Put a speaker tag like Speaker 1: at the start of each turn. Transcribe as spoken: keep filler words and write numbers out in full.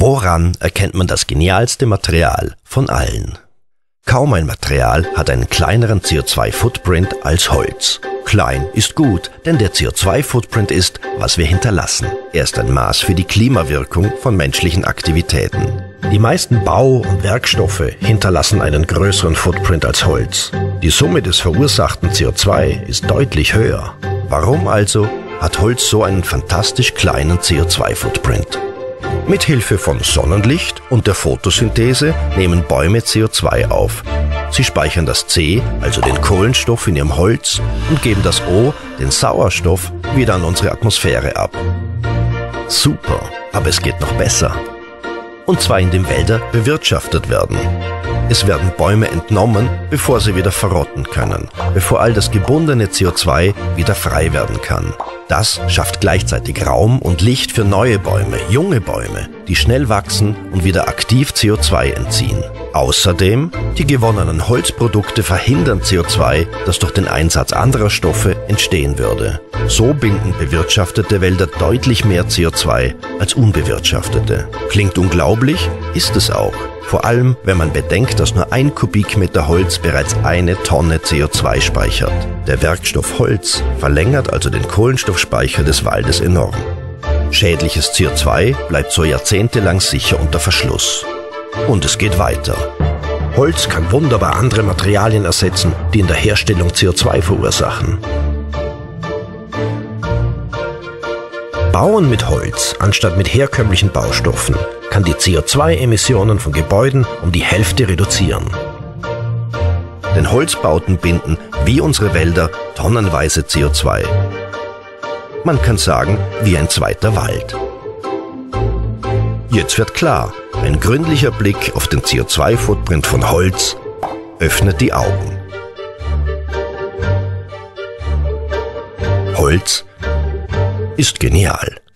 Speaker 1: Woran erkennt man das genialste Material von allen? Kaum ein Material hat einen kleineren C O zwei Footprint als Holz. Klein ist gut, denn der C O zwei Footprint ist, was wir hinterlassen. Er ist ein Maß für die Klimawirkung von menschlichen Aktivitäten. Die meisten Bau- und Werkstoffe hinterlassen einen größeren Footprint als Holz. Die Summe des verursachten C O zwei ist deutlich höher. Warum also hat Holz so einen fantastisch kleinen C O zwei Footprint? Mithilfe von Sonnenlicht und der Photosynthese nehmen Bäume C O zwei auf. Sie speichern das C, also den Kohlenstoff, in ihrem Holz und geben das O, den Sauerstoff, wieder an unsere Atmosphäre ab. Super, aber es geht noch besser. Und zwar indem Wälder bewirtschaftet werden. Es werden Bäume entnommen, bevor sie wieder verrotten können, bevor all das gebundene C O zwei wieder frei werden kann. Das schafft gleichzeitig Raum und Licht für neue Bäume, junge Bäume, die schnell wachsen und wieder aktiv C O zwei entziehen. Außerdem, die gewonnenen Holzprodukte verhindern C O zwei, das durch den Einsatz anderer Stoffe entstehen würde. So binden bewirtschaftete Wälder deutlich mehr C O zwei als unbewirtschaftete. Klingt unglaublich, ist es auch. Vor allem, wenn man bedenkt, dass nur ein Kubikmeter Holz bereits eine Tonne C O zwei speichert. Der Werkstoff Holz verlängert also den Kohlenstoffspeicher des Waldes enorm. Schädliches C O zwei bleibt so jahrzehntelang sicher unter Verschluss. Und es geht weiter. Holz kann wunderbar andere Materialien ersetzen, die in der Herstellung C O zwei verursachen. Bauen mit Holz anstatt mit herkömmlichen Baustoffen kann die C O zwei Emissionen von Gebäuden um die Hälfte reduzieren. Denn Holzbauten binden, wie unsere Wälder, tonnenweise C O zwei. Man kann sagen, wie ein zweiter Wald. Jetzt wird klar, ein gründlicher Blick auf den C O zwei Footprint von Holz öffnet die Augen. Holz ist genial.